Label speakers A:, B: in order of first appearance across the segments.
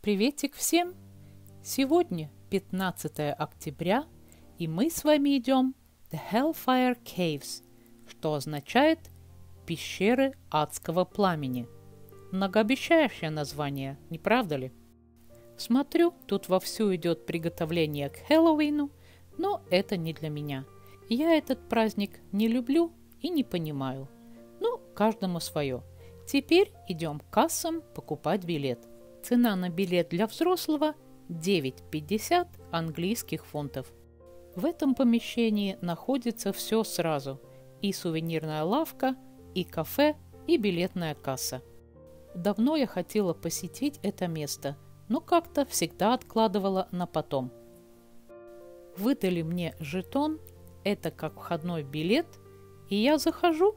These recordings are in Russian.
A: Приветик всем! Сегодня 15 октября, и мы с вами идем The Hellfire Caves, что означает «пещеры адского пламени». Многообещающее название, не правда ли? Смотрю, тут вовсю идет приготовление к Хэллоуину, но это не для меня. Я этот праздник не люблю и не понимаю. Ну, каждому свое. Теперь идем к кассам покупать билет. Цена на билет для взрослого 9,50 английских фунтов. В этом помещении находится все сразу. И сувенирная лавка, и кафе, и билетная касса. Давно я хотела посетить это место, но как-то всегда откладывала на потом. Выдали мне жетон, это как входной билет, и я захожу.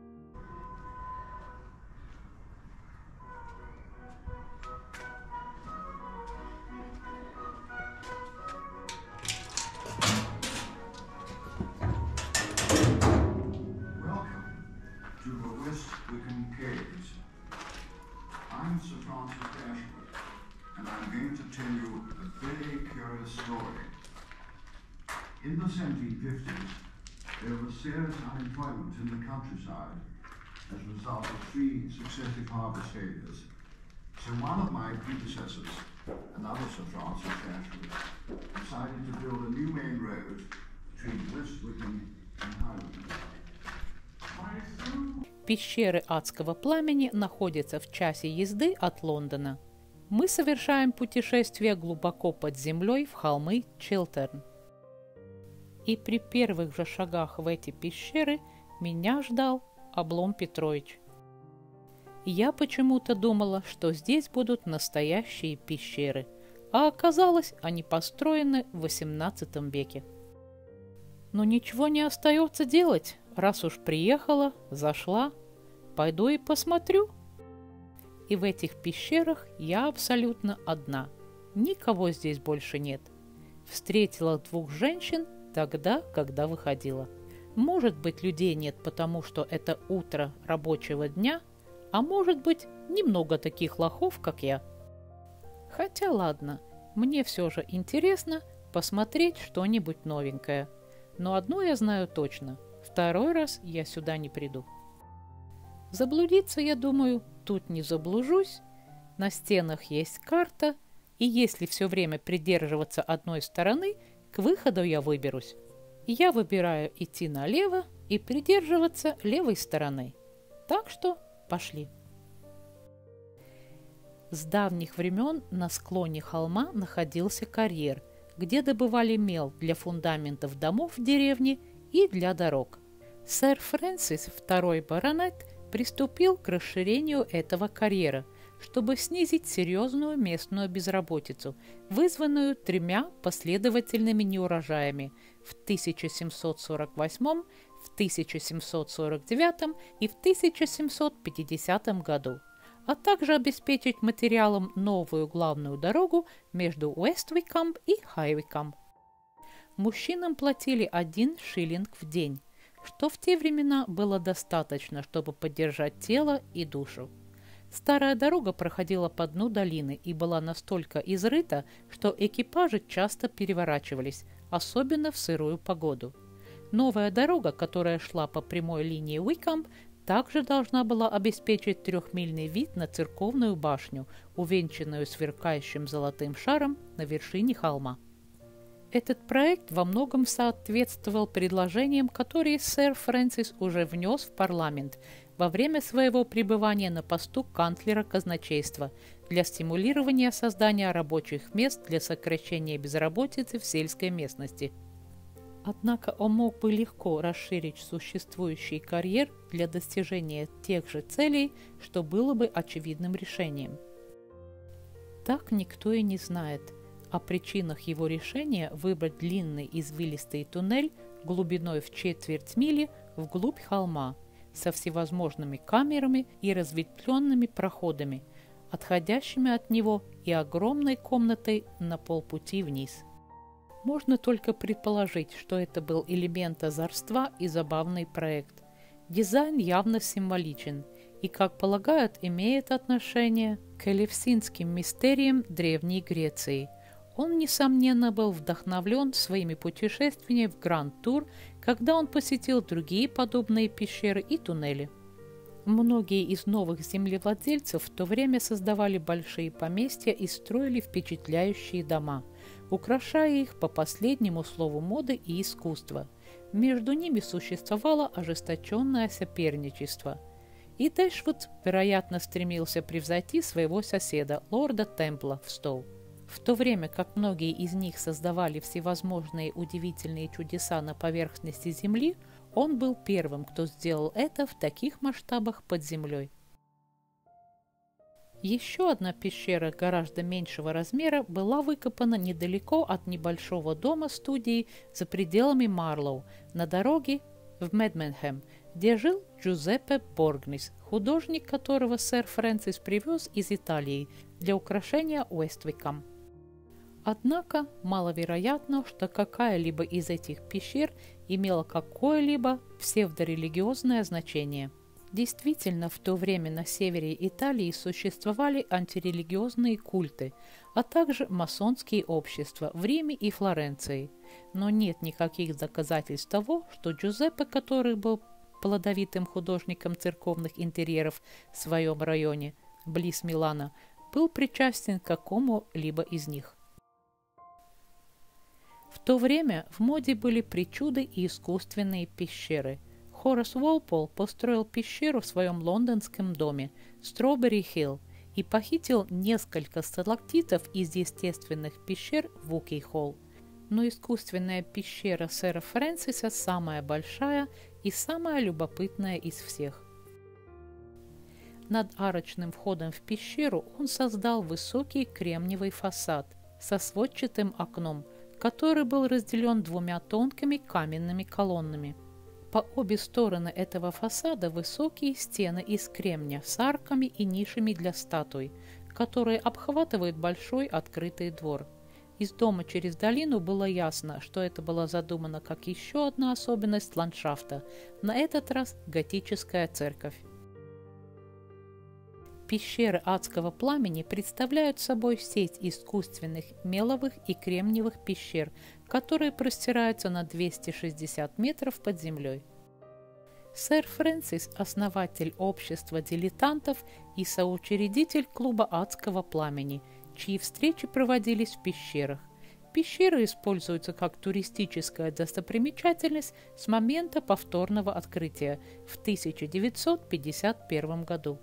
B: To the West Wickham Caves. I'm Sir Francis Dashwood, and I'm going to tell you a very curious story. In the 1750s, there was serious unemployment in the countryside as a result of 3 successive harvest failures. So one of my predecessors, another Sir Francis Dashwood, decided to build a new main road between West Wickham and Highland.
A: Пещеры адского пламени находятся в часе езды от Лондона. Мы совершаем путешествие глубоко под землей в холмы Чилтерн. И при первых же шагах в эти пещеры меня ждал Облом Петрович. Я почему-то думала, что здесь будут настоящие пещеры, а оказалось, они построены в XVIII веке. Но ничего не остается делать. Раз уж приехала, зашла, пойду и посмотрю. И в этих пещерах я абсолютно одна. Никого здесь больше нет. Встретила 2 женщин тогда, когда выходила. Может быть, людей нет, потому что это утро рабочего дня, а может быть, немного таких лохов, как я. Хотя ладно, мне все же интересно посмотреть что-нибудь новенькое. Но одно я знаю точно. Второй раз я сюда не приду. Заблудиться, я думаю, тут не заблужусь. На стенах есть карта, и если все время придерживаться одной стороны, к выходу я выберусь. Я выбираю идти налево и придерживаться левой стороны. Так что пошли. С давних времен на склоне холма находился карьер, где добывали мел для фундаментов домов в деревне и для дорог. Сэр Фрэнсис, второй баронет, приступил к расширению этого карьера, чтобы снизить серьезную местную безработицу, вызванную 3 последовательными неурожаями в 1748, в 1749 и в 1750 году, а также обеспечить материалом новую главную дорогу между Уэст-Уиком и Хай-Уиком. Мужчинам платили 1 шиллинг в день, что в те времена было достаточно, чтобы поддержать тело и душу. Старая дорога проходила по дну долины и была настолько изрыта, что экипажи часто переворачивались, особенно в сырую погоду. Новая дорога, которая шла по прямой линии Уикам, также должна была обеспечить 3-мильный вид на церковную башню, увенчанную сверкающим золотым шаром на вершине холма. Этот проект во многом соответствовал предложениям, которые сэр Фрэнсис уже внес в парламент во время своего пребывания на посту канцлера казначейства для стимулирования создания рабочих мест для сокращения безработицы в сельской местности. Однако он мог бы легко расширить существующий карьер для достижения тех же целей, что было бы очевидным решением. Так никто и не знает о причинах его решения выбрать длинный извилистый туннель глубиной в 1/4 мили вглубь холма со всевозможными камерами и разветвленными проходами, отходящими от него и огромной комнатой на полпути вниз. Можно только предположить, что это был элемент озорства и забавный проект. Дизайн явно символичен и, как полагают, имеет отношение к элевсинским мистериям Древней Греции. Он, несомненно, был вдохновлен своими путешествиями в Гранд-тур, когда он посетил другие подобные пещеры и туннели. Многие из новых землевладельцев в то время создавали большие поместья и строили впечатляющие дома, украшая их по последнему слову моды и искусства. Между ними существовало ожесточенное соперничество. И Дэшвуд, вероятно, стремился превзойти своего соседа, лорда Темпла, в Стоу. В то время как многие из них создавали всевозможные удивительные чудеса на поверхности Земли, он был первым, кто сделал это в таких масштабах под землей. Еще одна пещера гораздо меньшего размера была выкопана недалеко от небольшого дома-студии за пределами Марлоу, на дороге в Медменхэм, где жил Джузеппе Боргнис, художник, которого сэр Фрэнсис привез из Италии для украшения Уэствиком. Однако маловероятно, что какая-либо из этих пещер имела какое-либо псевдорелигиозное значение. Действительно, в то время на севере Италии существовали антирелигиозные культы, а также масонские общества в Риме и Флоренции. Но нет никаких доказательств того, что Джузеппе, который был плодовитым художником церковных интерьеров в своем районе, близ Милана, был причастен к какому-либо из них. В то время в моде были причуды и искусственные пещеры. Хорас Уолпол построил пещеру в своем лондонском доме Стробери-Хилл и похитил несколько сталактитов из естественных пещер в Уки-Холл. Но искусственная пещера сэра Фрэнсиса самая большая и самая любопытная из всех. Над арочным входом в пещеру он создал высокий кремниевый фасад со сводчатым окном, который был разделен двумя тонкими каменными колоннами. По обе стороны этого фасада высокие стены из кремня с арками и нишами для статуй, которые обхватывают большой открытый двор. Из дома через долину было ясно, что это было задумано как еще одна особенность ландшафта, на этот раз готическая церковь. Пещеры адского пламени представляют собой сеть искусственных меловых и кремниевых пещер, которые простираются на 260 метров под землей. Сэр Фрэнсис – основатель общества дилетантов и соучредитель клуба адского пламени, чьи встречи проводились в пещерах. Пещеры используются как туристическая достопримечательность с момента повторного открытия в 1951 году.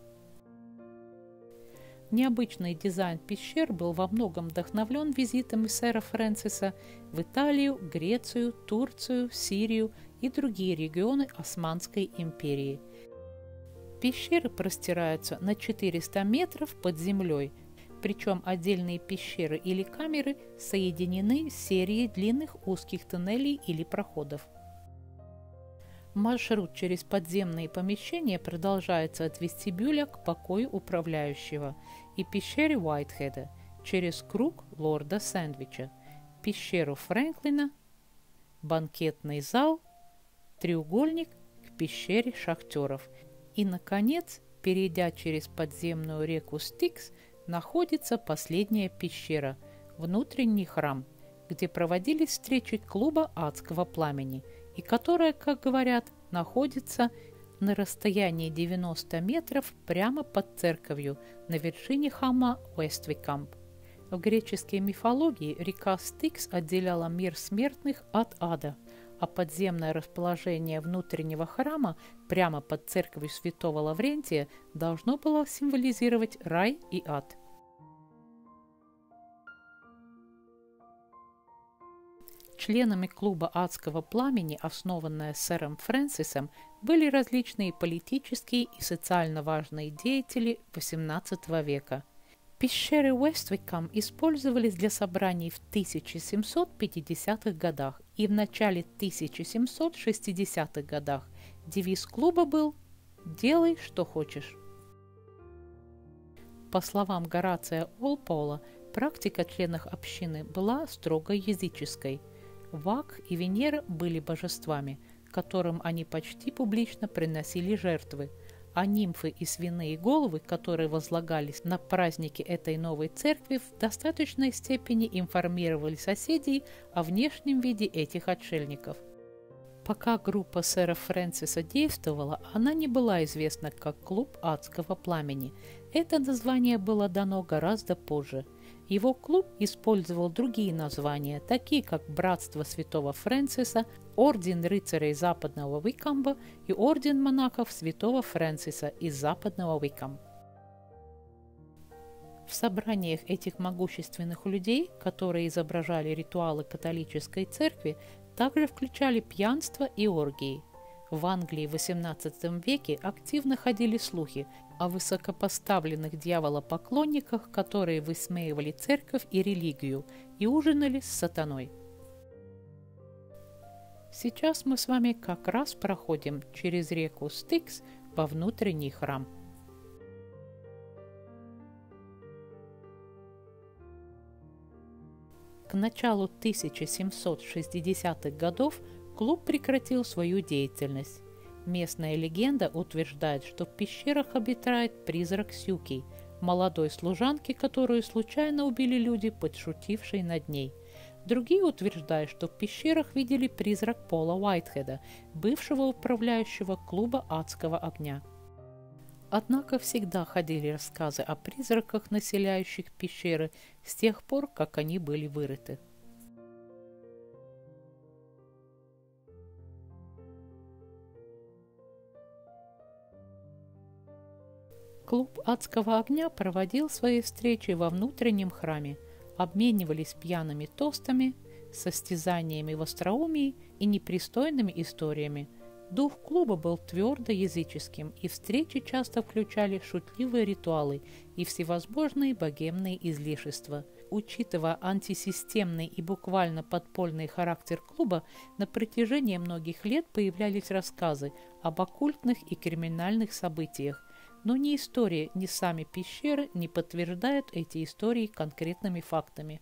A: Необычный дизайн пещер был во многом вдохновлен визитами сэра Фрэнсиса в Италию, Грецию, Турцию, Сирию и другие регионы Османской империи. Пещеры простираются на 400 метров под землей, причем отдельные пещеры или камеры соединены серией длинных узких тоннелей или проходов. Маршрут через подземные помещения продолжается от вестибюля к покою управляющего и пещере Уайтхеда, через круг лорда Сэндвича, пещеру Фрэнклина, банкетный зал, треугольник к пещере шахтеров и, наконец, перейдя через подземную реку Стикс, находится последняя пещера, внутренний храм, где проводились встречи клуба адского пламени и которая, как говорят, находится на расстоянии 90 метров прямо под церковью на вершине холма Уэствикамп. В греческой мифологии река Стикс отделяла мир смертных от ада, а подземное расположение внутреннего храма прямо под церковью святого Лаврентия должно было символизировать рай и ад. Членами клуба адского пламени, основанная сэром Фрэнсисом, были различные политические и социально важные деятели XVIII века. Пещеры Уэствикам использовались для собраний в 1750-х годах и в начале 1760-х годах. Девиз клуба был «Делай, что хочешь». По словам Горация Уолпола, практика членов общины была строго языческой. Вак и Венера были божествами, которым они почти публично приносили жертвы, а нимфы и свиные головы, которые возлагались на праздники этой новой церкви, в достаточной степени информировали соседей о внешнем виде этих отшельников. Пока группа сэра Фрэнсиса действовала, она не была известна как «Клуб адского пламени». Это название было дано гораздо позже. Его клуб использовал другие названия, такие как «Братство святого Фрэнсиса», «Орден рыцарей западного Уикамба» и «Орден монахов святого Фрэнсиса из западного Уикамба». В собраниях этих могущественных людей, которые изображали ритуалы католической церкви, также включали пьянство и оргии. В Англии в XVIII веке активно ходили слухи о высокопоставленных дьяволопоклонниках, которые высмеивали церковь и религию и ужинали с сатаной. Сейчас мы с вами как раз проходим через реку Стикс во внутренний храм. К началу 1760-х годов клуб прекратил свою деятельность. Местная легенда утверждает, что в пещерах обитает призрак Сьюки, молодой служанки, которую случайно убили люди, подшутившие над ней. Другие утверждают, что в пещерах видели призрак Пола Уайтхеда, бывшего управляющего клуба адского огня. Однако всегда ходили рассказы о призраках, населяющих пещеры, с тех пор, как они были вырыты. Клуб адского огня проводил свои встречи во внутреннем храме, обменивались пьяными тостами, состязаниями в остроумии и непристойными историями. Дух клуба был твердо языческим, и встречи часто включали шутливые ритуалы и всевозможные богемные излишества. Учитывая антисистемный и буквально подпольный характер клуба, на протяжении многих лет появлялись рассказы об оккультных и криминальных событиях, но ни история, ни сами пещеры не подтверждают эти истории конкретными фактами.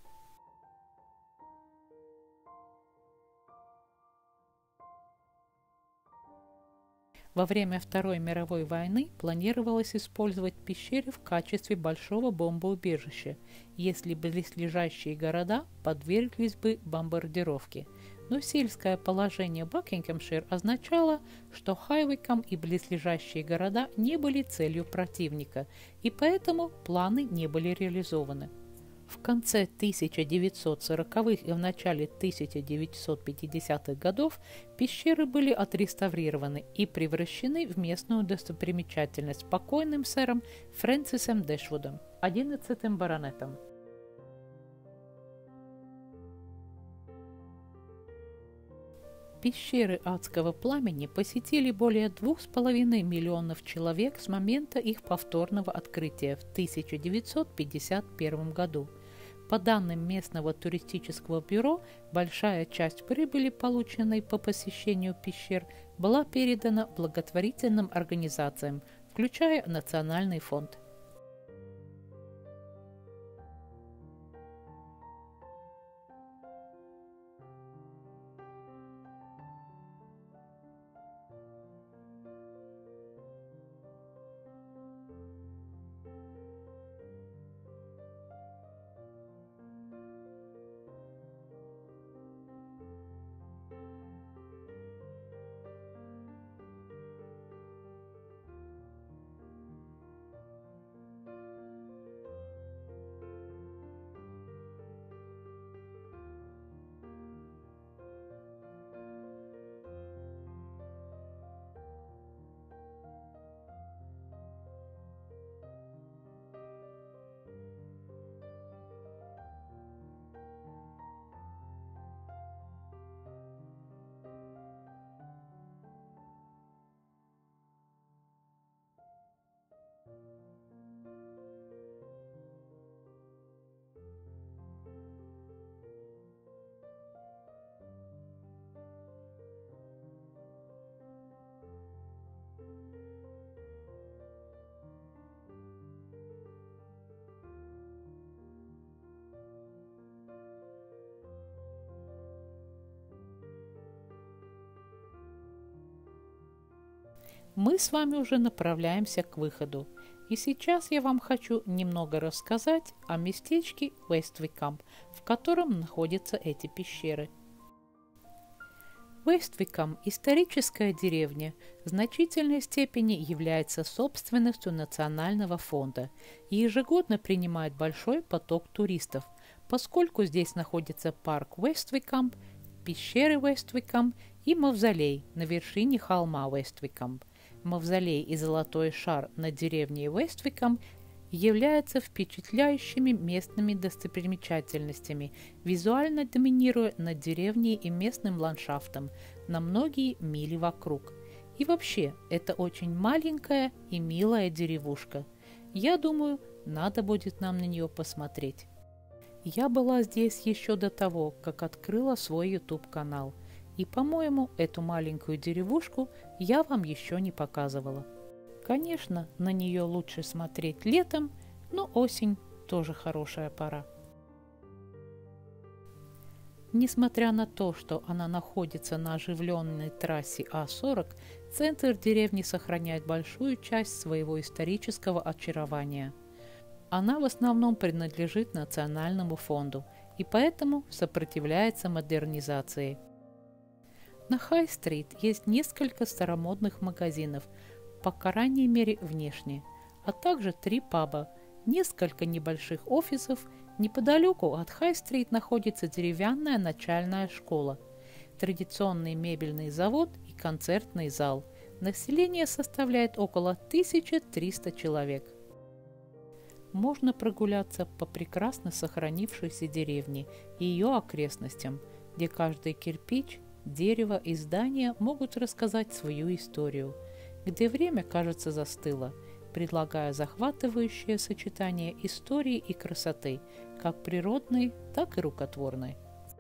A: Во время Второй мировой войны планировалось использовать пещеры в качестве большого бомбоубежища, если близлежащие города подверглись бы бомбардировке. Но сельское положение Бакингемшир означало, что Хай-Уикам и близлежащие города не были целью противника, и поэтому планы не были реализованы. В конце 1940-х и в начале 1950-х годов пещеры были отреставрированы и превращены в местную достопримечательность покойным сэром Фрэнсисом Дэшвудом, 11-м баронетом. Пещеры адского пламени посетили более 2,5 миллионов человек с момента их повторного открытия в 1951 году. По данным местного туристического бюро, большая часть прибыли, полученной по посещению пещер, была передана благотворительным организациям, включая Национальный фонд. Мы с вами уже направляемся к выходу. И сейчас я вам хочу немного рассказать о местечке Уэствикамп, в котором находятся эти пещеры. Уэствикамп – историческая деревня, в значительной степени является собственностью Национального фонда и ежегодно принимает большой поток туристов, поскольку здесь находится парк Уэствикамп, пещеры Уэствикамп и мавзолей на вершине холма Уэствикамп. Мавзолей и золотой шар над деревней Уэствикамп являются впечатляющими местными достопримечательностями, визуально доминируя над деревней и местным ландшафтом на многие мили вокруг. И вообще, это очень маленькая и милая деревушка. Я думаю, надо будет нам на нее посмотреть. Я была здесь еще до того, как открыла свой YouTube-канал. И, по-моему, эту маленькую деревушку я вам еще не показывала. Конечно, на нее лучше смотреть летом, но осень тоже хорошая пора. Несмотря на то, что она находится на оживленной трассе А40, центр деревни сохраняет большую часть своего исторического очарования. Она в основном принадлежит Национальному фонду и поэтому сопротивляется модернизации. На Хай-стрит есть несколько старомодных магазинов, по крайней мере внешне, а также 3 паба, несколько небольших офисов. Неподалеку от Хай-стрит находится деревянная начальная школа, традиционный мебельный завод и концертный зал. Население составляет около 1300 человек. Можно прогуляться по прекрасно сохранившейся деревне и ее окрестностям, где каждый кирпич, дерево и здание могут рассказать свою историю, где время, кажется, застыло, предлагая захватывающее сочетание истории и красоты, как природной, так и рукотворной.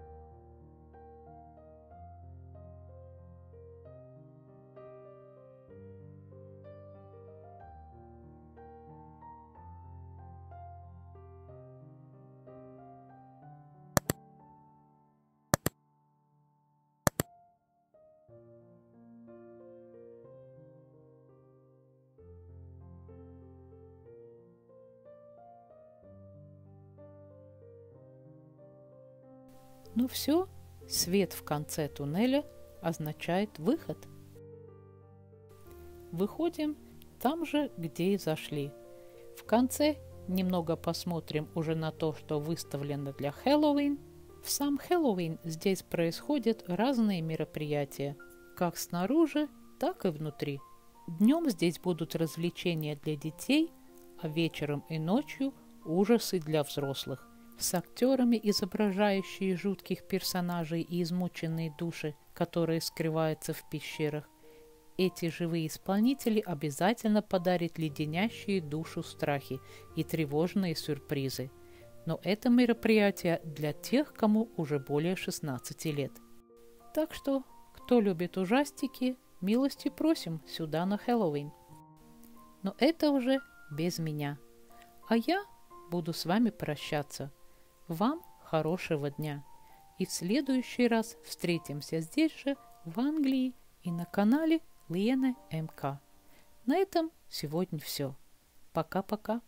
A: Ну все, свет в конце туннеля означает выход. Выходим там же, где и зашли. В конце немного посмотрим уже на то, что выставлено для Хэллоуин. В сам Хэллоуин здесь происходят разные мероприятия, как снаружи, так и внутри. Днем здесь будут развлечения для детей, а вечером и ночью ужасы для взрослых, с актерами, изображающие жутких персонажей и измученные души, которые скрываются в пещерах. Эти живые исполнители обязательно подарят леденящие душу страхи и тревожные сюрпризы. Но это мероприятие для тех, кому уже более 16 лет. Так что, кто любит ужастики, милости просим сюда на Хэллоуин. Но это уже без меня. А я буду с вами прощаться. Вам хорошего дня. И в следующий раз встретимся здесь же, в Англии, и на канале Лена МК. На этом сегодня все. Пока-пока.